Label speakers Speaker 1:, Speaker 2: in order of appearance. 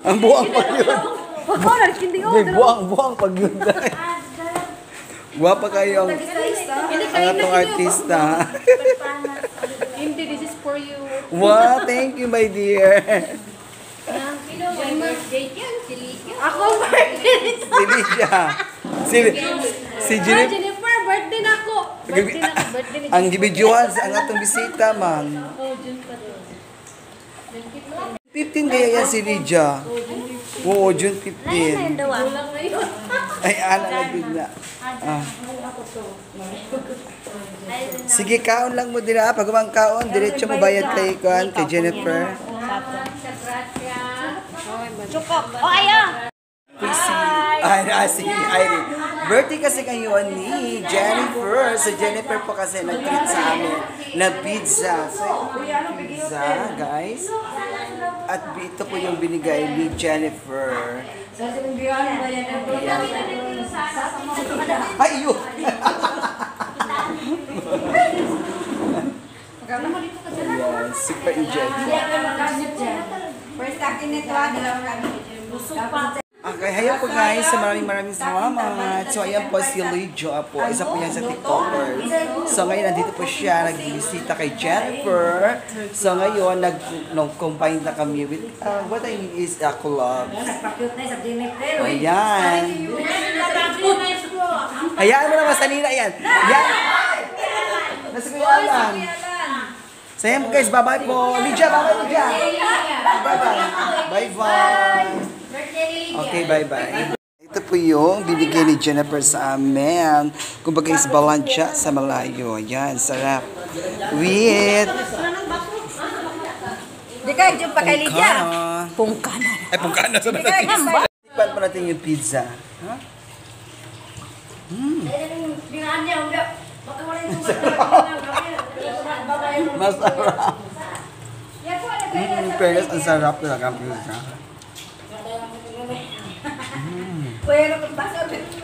Speaker 1: Ang buang pag yun. Buang pag yun. Guwapa kayo ang atong artista.
Speaker 2: Hindi, this is for you.
Speaker 1: Wow, thank you, my dear.
Speaker 2: Ako, birthday.
Speaker 1: Si Lydia. Si Jennifer.
Speaker 2: Jennifer, birthday na ako. Birthday na
Speaker 1: Ang gibidyohan ang atong bisita, ma'am.
Speaker 2: Oh, June pa to.
Speaker 1: 15 kaya yan si Lydia. Oo, June 15.
Speaker 2: Kulang ngayon.
Speaker 1: Ay, ana na bigla. Sige, kaon lang mo din ha. Pag umang kaon, diretso mo bayad kay Jennifer.
Speaker 2: Chukok. Oh, ayaw.
Speaker 1: Sige, Irene. Birthday kasi ngayon ni Jennifer. So, Jennifer po kasi nag-treat sa amin na pizza. So, ito po yung pizza, guys. At ito po yung binigay ni Jennifer. Ay, yun! Ayan, super enjoy.
Speaker 3: First akin nito,
Speaker 1: Okay, hayo po guys, maraming salamat. So, ayan po si Lydia po. Isa po yan sa TikTokers. So, ngayon, nandito po siya. Nagbibisita kay Jennifer. So, ngayon, nag-combine na kami with, what I mean is, club. Ayan. Hayaan mo naman sa Nina, yan. Yan. Nasa Kuya Alan. So, ayan guys, bye-bye po. Lydia, bye-bye, Lydia. Bye-bye. Bye-bye. Okay, bye-bye. Ito po yung binigay ni Jennifer sa amin. Kumbaga is balansya sa malayo. Ayan, sarap. With
Speaker 3: Di ka, dyan pa kay Lydia.
Speaker 1: pungkana. Ay, pungkana. Sa natin. Tikpan po natin yung pizza. Ha? Masarap. Pero ang sarap talaga ang pizza.
Speaker 3: Pwede kong basa.